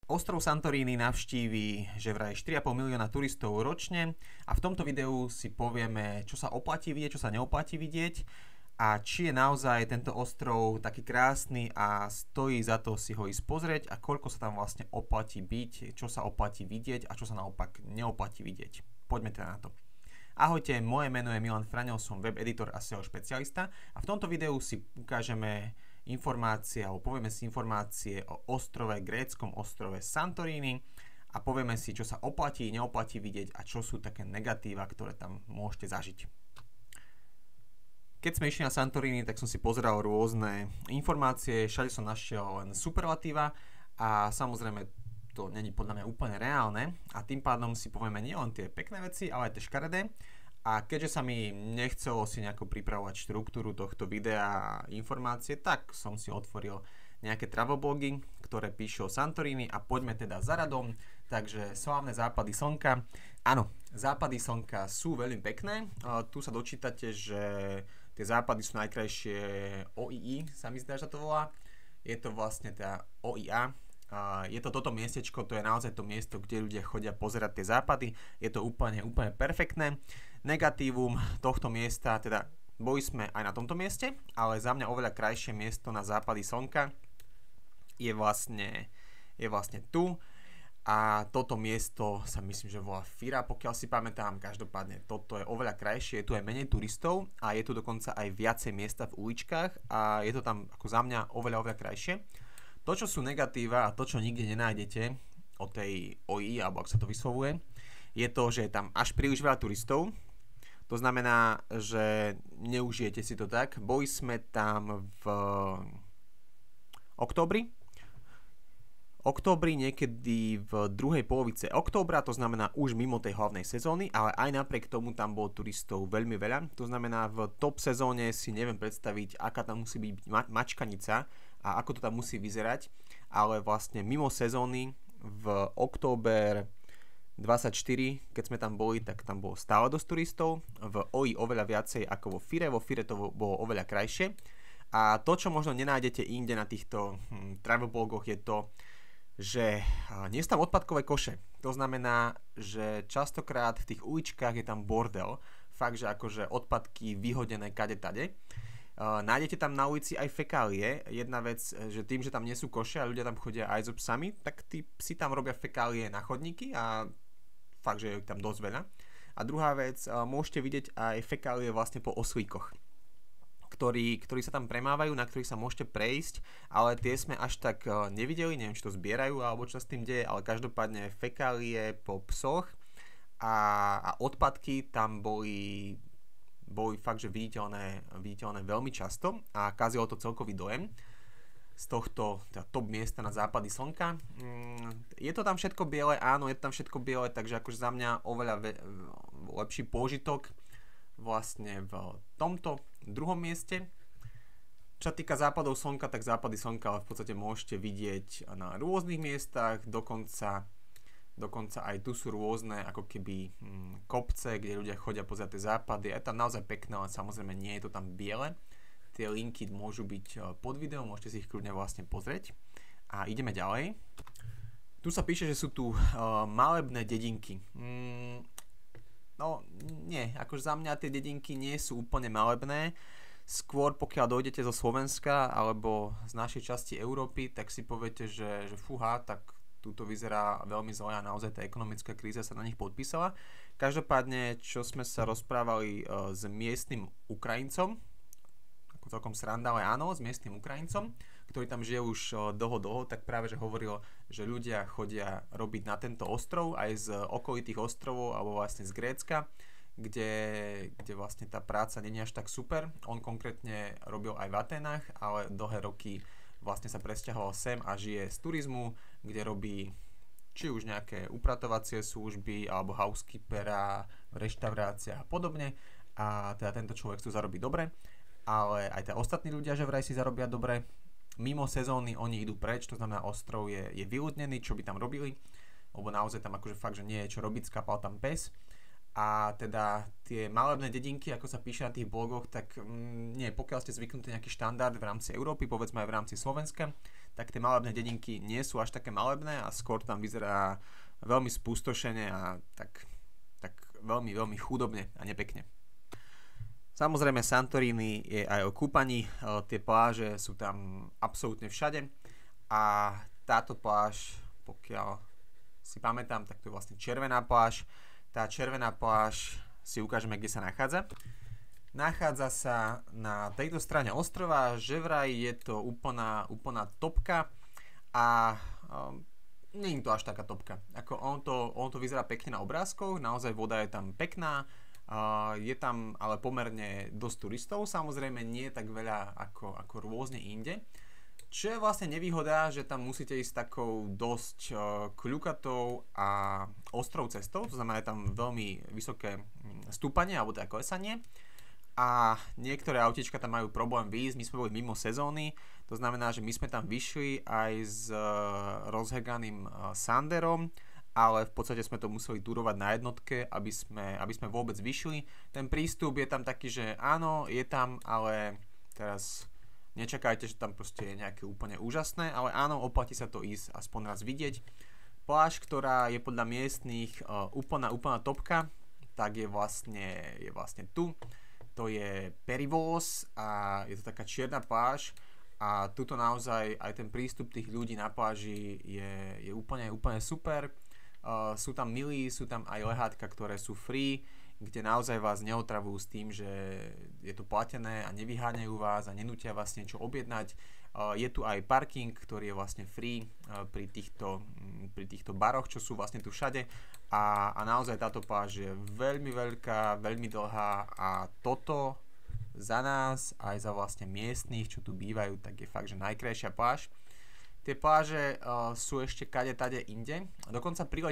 Ostrov Santorini navštíví že vraj 4,5 milióna turistov ročne a v tomto videu si povieme, čo sa oplatí vidieť, čo sa neoplatí vidieť a či je naozaj tento ostrov taký krásny a stojí za to si ho ísť pozrieť a koľko sa tam vlastne oplatí byť, čo sa oplatí vidieť a čo sa naopak neoplatí vidieť. Poďme teda na to. Ahojte, moje meno je Milan Fraňov, som web editor a SEO špecialista a v tomto videu si ukážeme informácie alebo povieme si informácie o gréckom ostrove Santorini a povieme si, čo sa oplatí, neoplatí vidieť a čo sú také negatíva, ktoré tam môžete zažiť. Keď sme išli na Santorini, tak som si pozeral rôzne informácie, všade som našiel len superlatíva a samozrejme to není podľa mňa úplne reálne a tým pádom si povieme nielen tie pekné veci, ale aj tie škaredé. A keďže sa mi nechcelo si nejako pripravovať štruktúru tohto videa a informácie, tak som si otvoril nejaké travelblogy, ktoré píšu o Santorini a poďme teda za radom. Takže slávne západy slnka. Áno, západy slnka sú veľmi pekné. Tu sa dočítate, že tie západy sú najkrajšie OII, sa mi zdá, že to volá. Je to vlastne teda OIA. Je to toto miestečko, to je naozaj to miesto, kde ľudia chodia pozerať tie západy. Je to úplne perfektné. Negatívum tohto miesta, teda boli sme aj na tomto mieste, ale za mňa oveľa krajšie miesto na západy slnka je vlastne tu. A toto miesto sa myslím, že volá Fira, pokiaľ si pamätám. Každopádne toto je oveľa krajšie, je tu aj menej turistov a je tu dokonca aj viacej miesta v uličkách a je to tam ako za mňa oveľa krajšie. To, čo sú negatíva a to, čo nikde nenájdete o tej OI, alebo ak sa to vyslovuje, je to, že je tam až príliš veľa turistov. To znamená, že neužijete si to tak. Boli sme tam v októbri, niekedy v druhej polovice októbra, to znamená už mimo tej hlavnej sezóny, ale aj napriek tomu tam bolo turistov veľmi veľa. To znamená, v top sezóne si neviem predstaviť, aká tam musí byť mačkanica a ako to tam musí vyzerať, ale vlastne mimo sezóny v október 24, keď sme tam boli, tak tam bolo stále dosť turistov, v OI oveľa viacej ako vo Fire to bolo oveľa krajšie a to, čo možno nenájdete inde na týchto travel blogoch je to, že nie sú tam odpadkové koše. To znamená, že častokrát v tých uličkách je tam bordel, fakt, že akože odpadky vyhodené kade tade. Nájdete tam na ulici aj fekálie. Jedna vec, že tým, že tam nie sú koše a ľudia tam chodia aj so psami, tak tí psi tam robia fekálie na chodníky a fakt, že je tam dosť veľa. A druhá vec, môžete vidieť aj fekálie vlastne po oslíkoch, ktorí sa tam premávajú, na ktorých sa môžete prejsť, ale tie sme až tak nevideli, neviem, či to zbierajú alebo čo sa s tým deje, ale každopádne fekálie po psoch a odpadky tam boli fakt, že viditeľné veľmi často a kazilo to celkový dojem z tohto teda top miesta na západy slnka. Je to tam všetko biele, áno, je to tam všetko biele, takže akože za mňa oveľa lepší pôžitok vlastne v tomto druhom mieste. Čo sa týka západov slnka, tak západy slnka ale v podstate môžete vidieť na rôznych miestach, dokonca aj tu sú rôzne ako keby kopce, kde ľudia chodia pozerať tie západy. Je tam naozaj pekné, ale samozrejme nie je to tam biele. Tie linky môžu byť pod videom, môžete si ich kľudne vlastne pozrieť. A ideme ďalej. Tu sa píše, že sú tu malebné dedinky. No nie, akože za mňa tie dedinky nie sú úplne malebné. Skôr pokiaľ dojdete zo Slovenska alebo z našej časti Európy, tak si poviete, že fúha, tak túto vyzerá veľmi zle a naozaj tá ekonomická kríza sa na nich podpísala. Každopádne, čo sme sa rozprávali s miestnym Ukrajincom, ako celkom sranda, ale áno, s miestnym Ukrajincom, ktorý tam žije už dlho, tak práve že hovoril, že ľudia chodia robiť na tento ostrov aj z okolitých ostrovov alebo vlastne z Grécka, kde vlastne tá práca nie je až tak super. On konkrétne robil aj v Atenách, ale dlhé roky vlastne sa presťahoval sem a žije z turizmu, kde robí či už nejaké upratovacie služby alebo housekeepera, reštaurácia a podobne. A teda tento človek tu zarobí dobre, ale aj tie ostatní ľudia, že vraj si zarobia dobre. Mimo sezóny oni idú preč, to znamená ostrov je vyľudnený, čo by tam robili, lebo naozaj tam akože fakt, že nie je čo robiť, skápal tam pes. A teda tie malebné dedinky, ako sa píše na tých blogoch, tak nie, pokiaľ ste zvyknutí nejaký štandard v rámci Európy, povedzme aj v rámci Slovenska, tak tie malebné dedinky nie sú až také malebné a skôr tam vyzerá veľmi spustošene a tak veľmi, veľmi chudobne a nepekne. Samozrejme Santorini je aj o kúpaní, tie pláže sú tam absolútne všade a táto pláž, pokiaľ si pamätám, tak to je vlastne červená pláž. Tá červená pláž si ukážeme, kde sa nachádza. Nachádza sa na tejto strane ostrova, že vraj je to úplná topka a nie je to až taká topka. Ako on to vyzerá pekne na obrázkoch, naozaj voda je tam pekná, je tam ale pomerne dosť turistov, samozrejme nie tak veľa ako rôzne inde. Čo je vlastne nevýhoda, že tam musíte ísť takou dosť kľukatou a ostrou cestou, to znamená, je tam veľmi vysoké stúpanie alebo teda klesanie a niektoré autička tam majú problém výjsť, my sme boli mimo sezóny, to znamená, že my sme tam vyšli aj s rozheganým Sanderom, ale v podstate sme to museli turovať na jednotke, aby sme vôbec vyšli. Ten prístup je tam taký, že áno, je tam, ale teraz nečakajte, že tam proste je nejaké úplne úžasné, ale áno, oplatí sa to ísť aspoň raz vidieť. Pláž, ktorá je podľa miestnych úplná topka, tak je vlastne tu. To je Perivos a je to taká čierna pláž a tuto naozaj aj ten prístup tých ľudí na pláži je úplne super. Sú tam milí, sú tam aj lehátka, ktoré sú free, kde naozaj vás neotravujú s tým, že je to platené a nevyháňajú vás a nenútia vás niečo objednať. Je tu aj parking, ktorý je vlastne free pri týchto baroch, čo sú vlastne tu všade a naozaj táto pláž je veľmi veľká, veľmi dlhá a toto za nás aj za vlastne miestnych, čo tu bývajú, tak je fakt, že najkrajšia pláž. Tie pláže sú ešte kade-tade inde. Dokonca pri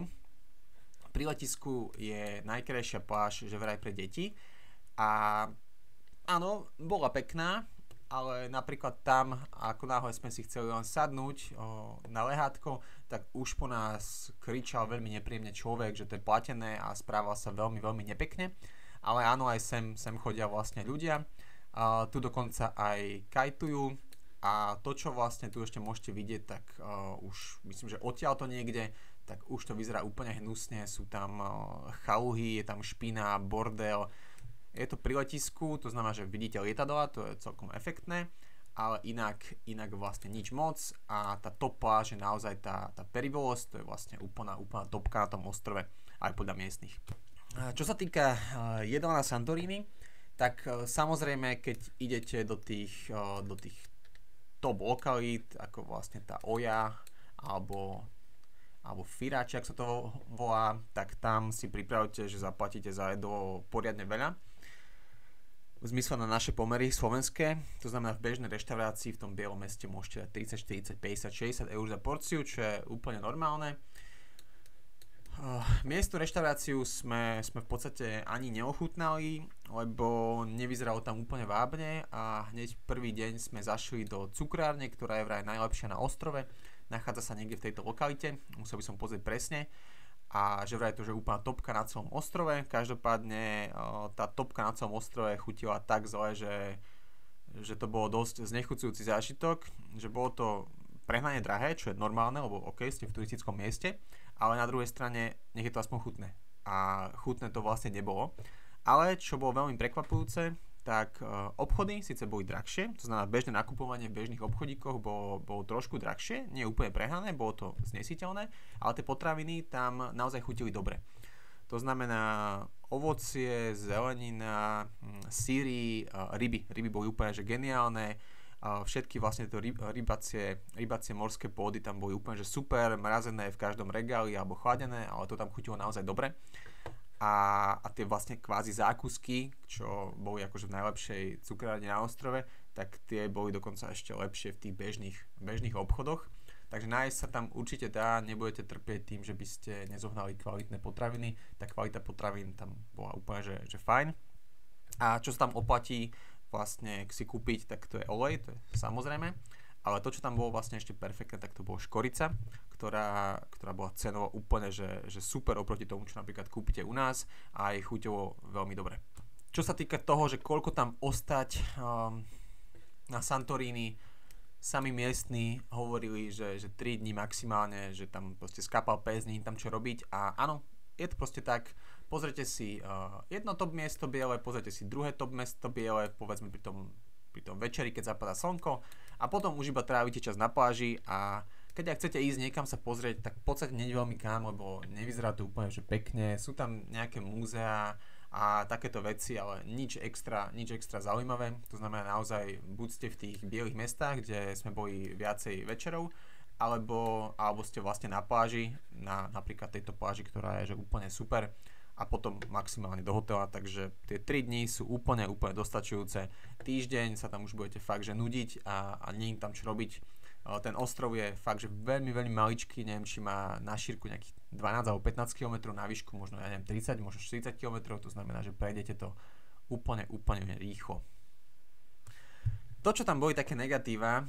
letisku je najkrajšia pláž, že vraj pre deti. A áno, bola pekná, ale napríklad tam, ako náhle sme si chceli len sadnúť na lehátko, tak už po nás kričal veľmi nepríjemne človek, že to je platené a správal sa veľmi, veľmi nepekne. Ale áno, aj sem chodia vlastne ľudia. Tu dokonca aj kajtujú. A to, čo vlastne tu ešte môžete vidieť, tak už myslím, že odtiaľ to niekde, tak už to vyzerá úplne hnusne, sú tam chaluhy, je tam špina, bordel. Je to pri letisku, to znamená, že vidíte lietadlá, to je celkom efektné, ale inak vlastne nič moc a tá top pláž je naozaj tá Perivos, to je vlastne úplná topka na tom ostrove, aj podľa miestnych. Čo sa týka jedla na Santorini, tak samozrejme, keď idete do tých top lokalít, ako vlastne tá Oja alebo Firáč, ak sa to volá, tak tam si pripravte, že zaplatíte za jedlo poriadne veľa. V zmysle na naše pomery slovenské, to znamená v bežnej reštaurácii v tom bielom meste môžete dať 30, 40, 50, 60 eur za porciu, čo je úplne normálne. Miestnu reštauráciu sme v podstate ani neochutnali, lebo nevyzeralo tam úplne vábne a hneď prvý deň sme zašli do cukrárne, ktorá je vraj najlepšia na ostrove. Nachádza sa niekde v tejto lokalite, musel by som pozrieť presne. A že vraj to je úplná topka na celom ostrove. Každopádne tá topka na celom ostrove chutila tak zle, že to bolo dosť znechucujúci zážitok, že bolo to prehnane drahé, čo je normálne, lebo ok, ste v turistickom mieste, ale na druhej strane nech je to aspoň chutné. A chutné to vlastne nebolo. Ale čo bolo veľmi prekvapujúce, tak obchody síce boli drahšie, to znamená bežné nakupovanie v bežných obchodíkoch bolo trošku drahšie, nie úplne prehnané, bolo to znesiteľné, ale tie potraviny tam naozaj chutili dobre. To znamená ovocie, zelenina, syry, ryby. Ryby boli úplne že geniálne. Všetky vlastne to rybacie morské pôdy tam boli úplne že super, mrazené v každom regáli alebo chladené, ale to tam chutilo naozaj dobre. A tie vlastne kvázi zákusky, čo boli akože v najlepšej cukrárni na ostrove, tak tie boli dokonca ešte lepšie v tých bežných obchodoch. Takže nájsť sa tam určite dá, nebudete trpieť tým, že by ste nezohnali kvalitné potraviny. Tá kvalita potravín tam bola úplne že fajn. A čo sa tam oplatí vlastne si kúpiť, tak to je olej, to je samozrejme. Ale to, čo tam bolo vlastne ešte perfektné, tak to bolo škorica, ktorá bola cenovo úplne že super oproti tomu, čo napríklad kúpite u nás a aj chuťovo veľmi dobre. Čo sa týka toho, že koľko tam ostať na Santorini, Sami miestni hovorili, že 3 dní maximálne, že tam proste skapal pes, nie je tam čo robiť a áno, je to proste tak. Pozrite si jedno top miesto biele, pozrite si druhé top miesto biele, povedzme pri tom večeri, keď zapadá slnko a potom už iba trávite čas na pláži a keď ak chcete ísť niekam sa pozrieť, tak v podstate nie je veľmi kam, lebo nevyzerá to úplne že pekne, sú tam nejaké múzea a takéto veci, ale nič extra zaujímavé. To znamená naozaj buď ste v tých bielých mestách, kde sme boli viacej večerov, alebo ste vlastne na pláži, napríklad tejto pláži, ktorá je že úplne super a potom maximálne do hotela, takže tie 3 dní sú úplne dostačujúce. Týždeň sa tam už budete fakt že nudiť a nie je tam čo robiť. Ten ostrov je fakt, že veľmi, veľmi maličký, neviem, či má na šírku nejakých 12 alebo 15 km, na výšku možno, ja neviem, 30, možno 40 km, to znamená, že prejdete to úplne rýchlo. To, čo tam boli také negatíva,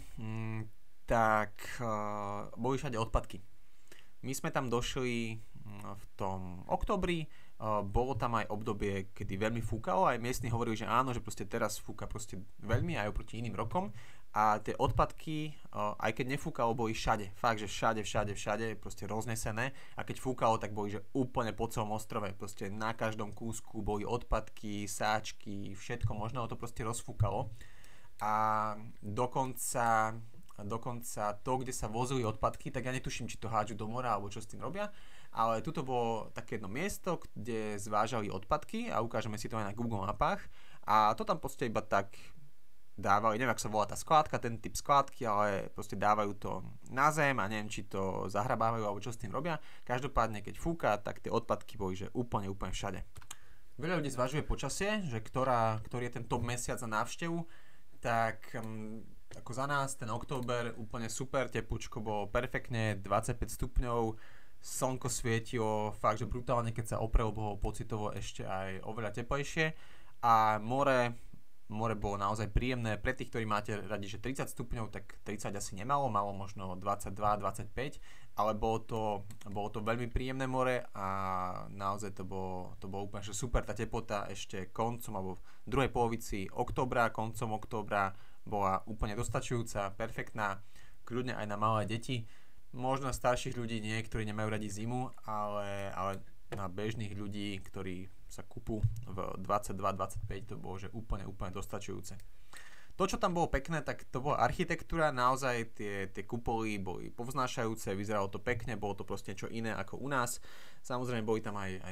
tak boli všade odpadky. My sme tam došli v tom októbri, bolo tam aj obdobie, kedy veľmi fúkalo, aj miestni hovorili, že áno, že proste teraz fúka proste veľmi aj oproti iným rokom a tie odpadky, aj keď nefúkalo, boli všade, fakt, že všade, proste roznesené a keď fúkalo, tak boli, že úplne po celom ostrove, proste na každom kúsku boli odpadky, sáčky, všetko možné, to proste rozfúkalo a dokonca to, kde sa vozili odpadky, tak ja netuším, či to hádžu do mora alebo čo s tým robia, ale tuto bolo také jedno miesto, kde zvážali odpadky a ukážeme si to aj na Google mapách a to tam proste iba tak dávali, neviem, ak sa volá tá skládka, ten typ skládky, ale proste dávajú to na zem a neviem, či to zahrabávajú alebo čo s tým robia. Každopádne, keď fúka, tak tie odpadky boli, že úplne všade. Veľa ľudí zvažuje počasie, že ktorý je ten top mesiac na návštevu, tak ako za nás ten október úplne super, teplúčko bolo perfektne, 25 stupňov, slnko svietilo fakt, že brutálne, keď sa oprelo, bolo pocitovo ešte aj oveľa teplejšie a more bolo naozaj príjemné. Pre tých, ktorí máte radi, že 30 stupňov, tak 30 asi malo možno 22, 25, ale bolo to veľmi príjemné more a naozaj to bolo úplne že super. Tá teplota ešte koncom alebo v druhej polovici koncom októbra bola úplne dostačujúca, perfektná, kľudne aj na malé deti. Možno starších ľudí ktorí nemajú radi zimu, ale na bežných ľudí, ktorí sa kúpu v 22-25, to bolo že úplne dostačujúce. To, čo tam bolo pekné, tak to bola architektúra, naozaj tie kupoly boli povznášajúce, vyzeralo to pekne, bolo to proste niečo iné ako u nás. Samozrejme boli tam aj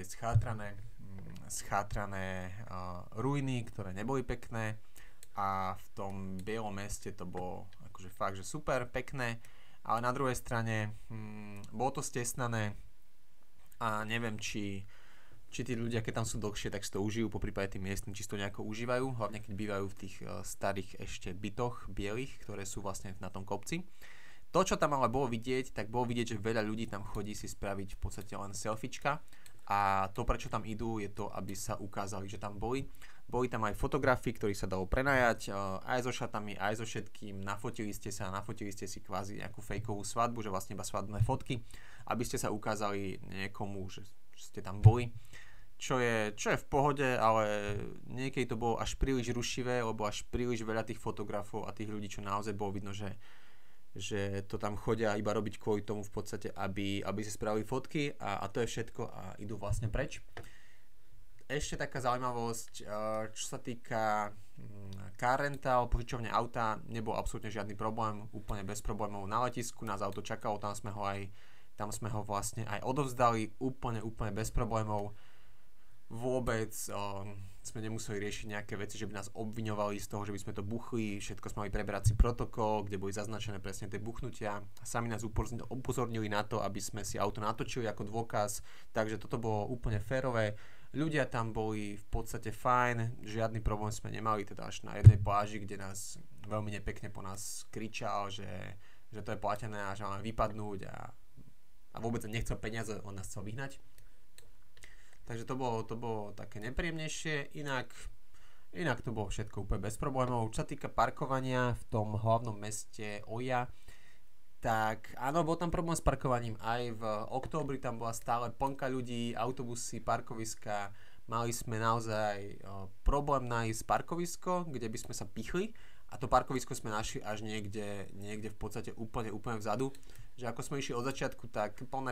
schátrané ruiny, ktoré neboli pekné a v tom bielom meste to bolo akože fakt, že super, pekné, ale na druhej strane bolo to stesnané a neviem, či tí ľudia, keď tam sú dlhšie, tak si to užijú, poprípade tí miestni, či si to nejako užívajú, hlavne keď bývajú v tých starých ešte bytoch bielých, ktoré sú vlastne na tom kopci. To, čo tam ale bolo vidieť, tak bolo vidieť, že veľa ľudí tam chodí si spraviť v podstate len selfiečka a to, prečo tam idú, je to, aby sa ukázali, že tam boli. Boli tam aj fotografii, ktorých sa dalo prenajať, aj so šatami, aj so všetkým, nafotili ste si kvázi nejakú fejkovú svadbu, že vlastne iba svadobné fotky, aby ste sa ukázali niekomu, že ste tam boli. Čo je v pohode, ale niekedy to bolo až príliš rušivé, lebo až príliš veľa tých fotografov a tých ľudí, čo naozaj bolo vidno, že to tam chodia iba robiť kvôli tomu v podstate, aby si spravili fotky a to je všetko a idú vlastne preč. Ešte taká zaujímavosť, čo sa týka car rental, požičovne auta, nebol absolútne žiadny problém, úplne bez problémov na letisku, nás auto čakalo, tam sme ho vlastne aj odovzdali, úplne bez problémov. Vôbec sme nemuseli riešiť nejaké veci, že by nás obviňovali z toho, že by sme to buchli, všetko sme mali preberať si protokol, kde boli zaznačené presne tie buchnutia. Sami nás upozornili na to, aby sme si auto natočili ako dôkaz, takže toto bolo úplne férové. Ľudia tam boli v podstate fajn, žiadny problém sme nemali, teda až na jednej pláži, kde nás veľmi nepekne po nás kričal, že to je platené a že máme vypadnúť a vôbec nechcel peniaze, on nás chcel vyhnať. Takže to bolo také nepríjemnejšie, inak to bolo všetko úplne bez problémov. Čo sa týka parkovania v tom hlavnom meste Oja, tak áno, bol tam problém s parkovaním. Aj v októbri tam bola stále plnka ľudí, autobusy, parkoviska. Mali sme naozaj problém nájsť parkovisko, kde by sme sa pichli A to parkovisko sme našli až niekde v podstate úplne vzadu. Že ako sme išli od začiatku, tak plné.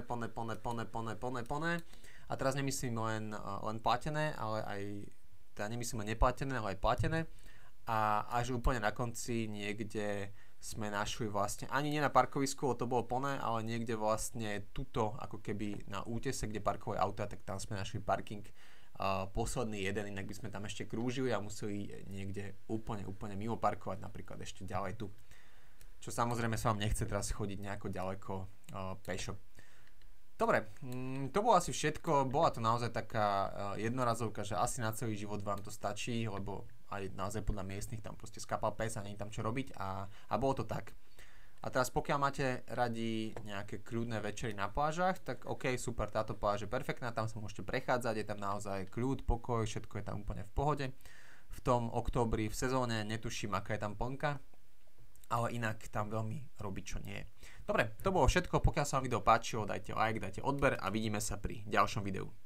A teraz nemyslím len platené, ale aj, teda nemyslím len neplatené, ale aj platené. A až úplne na konci niekde sme našli vlastne, ani nie na parkovisku, to bolo plné, ale niekde vlastne tuto, ako keby na útese, kde parkovali auta, tak tam sme našli parking. Posledný jeden, inak by sme tam ešte krúžili a museli niekde úplne mimo parkovať, napríklad ešte ďalej tu. Čo samozrejme sa vám nechce teraz chodiť nejako ďaleko pešo. Dobre, to bolo asi všetko, bola to naozaj taká jednorazovka, že asi na celý život vám to stačí, lebo aj naozaj podľa miestnych tam proste skapal pes a nie je tam čo robiť a bolo to tak. A teraz pokiaľ máte radi nejaké kľudné večery na plážach, tak ok, super, táto pláž je perfektná, tam sa môžete prechádzať, je tam naozaj kľud, pokoj, všetko je tam úplne v pohode. V tom októbri, v sezóne netuším, aká je tam plnka, ale inak tam veľmi robiť čo nie je. Dobre, to bolo všetko, pokiaľ sa vám video páčilo, dajte like, dajte odber a vidíme sa pri ďalšom videu.